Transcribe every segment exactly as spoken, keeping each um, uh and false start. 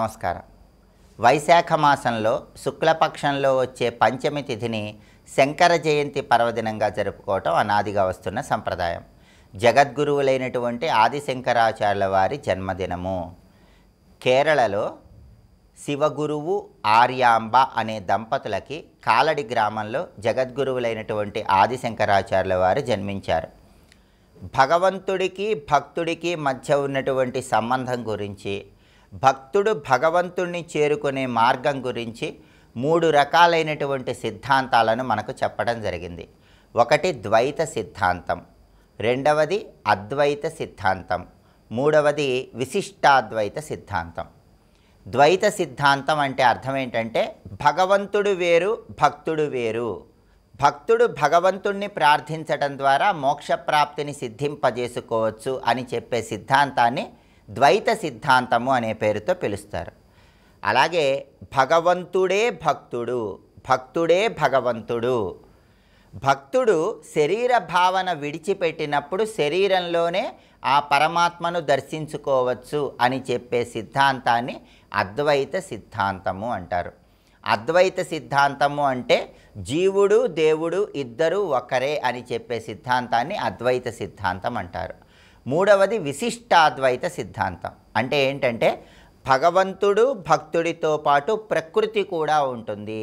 నమస్కారం. వైశాఖ మాసంలో శుక్లపక్షంలో వచ్చే పంచమి తిథిని శంకర జయంతి పర్వదినంగా జరుపుకోవటం అనాదిగా వస్తున్న సంప్రదాయం. జగద్గురువులైనటువంటి ఆదిశంకరాచార్యుల వారి జన్మదినము. కేరళలో శివగురువు ఆర్యాంబ అనే దంపతులకి కాలడి గ్రామంలో జగద్గురువులైనటువంటి ఆదిశంకరాచార్యుల వారు జన్మించారు. భగవంతుడికి భక్తుడికి మధ్య ఉన్నటువంటి సంబంధం గురించి, భక్తుడు భగవంతుణ్ణి చేరుకునే మార్గం గురించి మూడు రకాలైనటువంటి సిద్ధాంతాలను మనకు చెప్పడం జరిగింది. ఒకటి ద్వైత సిద్ధాంతం, రెండవది అద్వైత సిద్ధాంతం, మూడవది విశిష్టాద్వైత సిద్ధాంతం. ద్వైత సిద్ధాంతం అంటే అర్థం ఏంటంటే భగవంతుడు వేరు, భక్తుడు వేరు. భక్తుడు భగవంతుణ్ణి ప్రార్థించటం ద్వారా మోక్షప్రాప్తిని సిద్ధింపజేసుకోవచ్చు అని చెప్పే సిద్ధాంతాన్ని ద్వైత సిద్ధాంతము అనే పేరుతో పిలుస్తారు. అలాగే భగవంతుడే భక్తుడు, భక్తుడే భగవంతుడు. భక్తుడు శరీర భావన విడిచిపెట్టినప్పుడు శరీరంలోనే ఆ పరమాత్మను దర్శించుకోవచ్చు అని చెప్పే సిద్ధాంతాన్ని అద్వైత సిద్ధాంతము అంటారు. అద్వైత సిద్ధాంతము అంటే జీవుడు దేవుడు ఇద్దరు ఒకరే అని చెప్పే సిద్ధాంతాన్ని అద్వైత సిద్ధాంతం అంటారు. మూడవది విశిష్టాద్వైత సిద్ధాంతం. అంటే ఏంటంటే భగవంతుడు భక్తుడితో పాటు ప్రకృతి కూడా ఉంటుంది.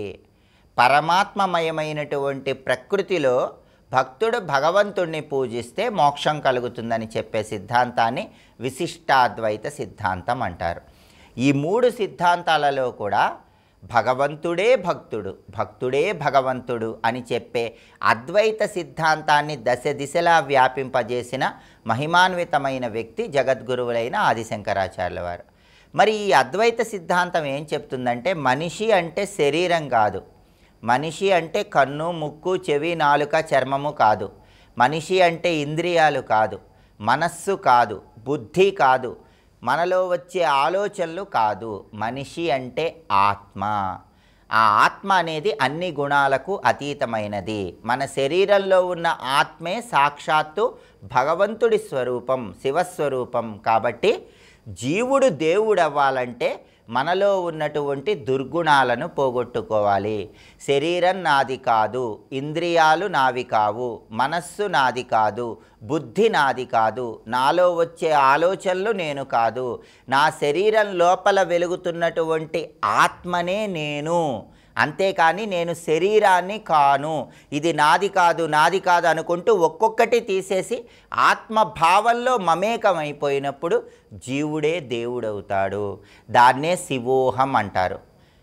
పరమాత్మమయమైనటువంటి ప్రకృతిలో భక్తుడు భగవంతుడిని పూజిస్తే మోక్షం కలుగుతుందని చెప్పే సిద్ధాంతాన్ని విశిష్టాద్వైత సిద్ధాంతం అంటారు. ఈ మూడు సిద్ధాంతాలలో కూడా భగవంతుడే భక్తుడు, భక్తుడే భగవంతుడు అని చెప్పే అద్వైత సిద్ధాంతాన్ని దశ దిశలా వ్యాపింపజేసిన మహిమాన్వితమైన వ్యక్తి జగద్గురువులైన ఆదిశంకరాచార్యుల వారు. మరి ఈ అద్వైత సిద్ధాంతం ఏం చెప్తుందంటే మనిషి అంటే శరీరం కాదు, మనిషి అంటే కన్ను ముక్కు చెవి నాలుక చర్మము కాదు, మనిషి అంటే ఇంద్రియాలు కాదు, మనస్సు కాదు, బుద్ధి కాదు, మనలో వచ్చే ఆలోచనలు కాదు. మనిషి అంటే ఆత్మ. ఆ ఆత్మ అనేది అన్ని గుణాలకు అతీతమైనది. మన శరీరంలో ఉన్న ఆత్మే సాక్షాత్తు భగవంతుడి స్వరూపం, శివస్వరూపం. కాబట్టి జీవుడు దేవుడు అవ్వాలంటే మనలో ఉన్నటువంటి దుర్గుణాలను పోగొట్టుకోవాలి. శరీరం నాది కాదు, ఇంద్రియాలు నావి కావు, మనస్సు నాది కాదు, బుద్ధి నాది కాదు, నాలో వచ్చే ఆలోచనలు నేను కాదు, నా శరీరం లోపల వెలుగుతున్నటువంటి ఆత్మనే నేను, అంతేకాని నేను శరీరాన్ని కాను, ఇది నాది కాదు నాది కాదు అనుకుంటూ ఒక్కొక్కటి తీసేసి ఆత్మభావంలో మమేకమైపోయినప్పుడు జీవుడే దేవుడవుతాడు. దాన్నే శివోహం అంటారు.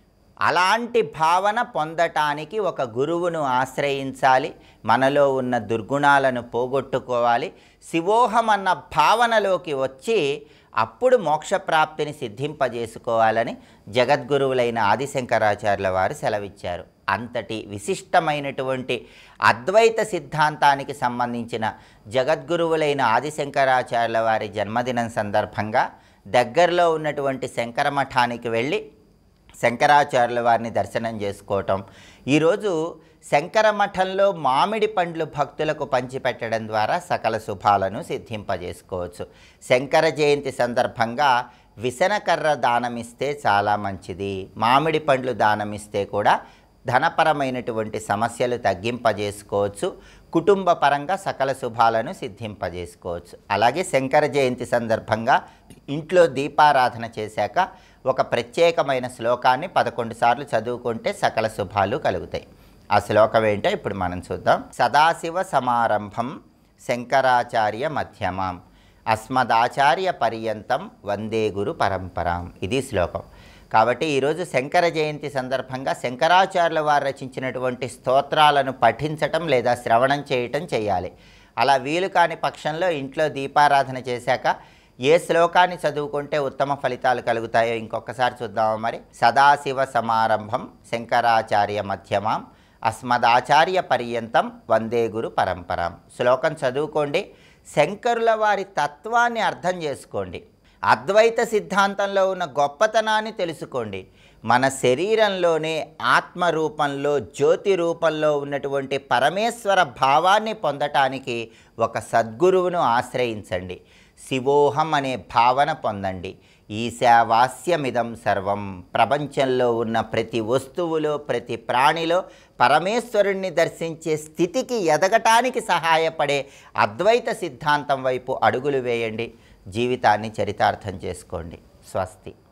అలాంటి భావన పొందటానికి ఒక గురువును ఆశ్రయించాలి. మనలో ఉన్న దుర్గుణాలను పోగొట్టుకోవాలి. శివోహం అన్న భావనలోకి వచ్చి అప్పుడు మోక్షప్రాప్తిని సిద్ధింపజేసుకోవాలని జగద్గురువులైన ఆదిశంకరాచార్యుల వారు సెలవిచ్చారు. అంతటి విశిష్టమైనటువంటి అద్వైత సిద్ధాంతానికి సంబంధించిన జగద్గురువులైన ఆదిశంకరాచార్యుల వారి జన్మదినం సందర్భంగా దగ్గరలో ఉన్నటువంటి శంకర మఠానికి వెళ్ళి శంకరాచార్యుల వారిని దర్శనం చేసుకోవటం. ఈరోజు శంకర మఠంలో మామిడి పండ్లు భక్తులకు పంచిపెట్టడం ద్వారా సకల శుభాలను సిద్ధింపజేసుకోవచ్చు. శంకర జయంతి సందర్భంగా విసనకర్ర దానమిస్తే చాలా మంచిది. మామిడి పండ్లు దానమిస్తే కూడా ధనపరమైనటువంటి సమస్యలు తగ్గింపజేసుకోవచ్చు. కుటుంబ పరంగా సకల శుభాలను సిద్ధింపజేసుకోవచ్చు. అలాగే శంకర జయంతి సందర్భంగా ఇంట్లో దీపారాధన చేశాక ఒక ప్రత్యేకమైన శ్లోకాన్ని పదకొండు సార్లు చదువుకుంటే సకల శుభాలు కలుగుతాయి. ఆ శ్లోకం ఏంటో ఇప్పుడు మనం చూద్దాం. సదాశివ సమారంభం శంకరాచార్య మధ్యమాం అస్మదాచార్య పర్యంతం వందే గురు పరంపరాం. ఇది శ్లోకం. కాబట్టి ఈరోజు శంకర జయంతి సందర్భంగా శంకరాచార్యుల వారు రచించినటువంటి స్తోత్రాలను పఠించటం లేదా శ్రవణం చేయటం చేయాలి. అలా వీలు కాని పక్షంలో ఇంట్లో దీపారాధన చేశాక ఏ శ్లోకాన్ని చదువుకుంటే ఉత్తమ ఫలితాలు కలుగుతాయో ఇంకొకసారి చూద్దాము. మరి సదాశివ సమారంభం శంకరాచార్య మధ్యమాం అస్మదాచార్య పర్యంతం వందే గురు పరంపరాం. శ్లోకం చదువుకోండి. శంకరుల వారి తత్వాన్ని అర్థం చేసుకోండి. అద్వైత సిద్ధాంతంలో ఉన్న గొప్పతనాన్ని తెలుసుకోండి. మన శరీరంలోనే ఆత్మరూపంలో జ్యోతి రూపంలో ఉన్నటువంటి పరమేశ్వర భావాన్ని పొందటానికి ఒక సద్గురువును ఆశ్రయించండి. శివోహం అనే భావన పొందండి. ఈశావాస్యమిదం సర్వం. ప్రపంచంలో ఉన్న ప్రతి వస్తువులో, ప్రతి ప్రాణిలో పరమేశ్వరుణ్ణి దర్శించే స్థితికి ఎదగటానికి సహాయపడే అద్వైత సిద్ధాంతం వైపు అడుగులు వేయండి. జీవితాన్ని చరితార్థం చేసుకోండి. స్వస్తి.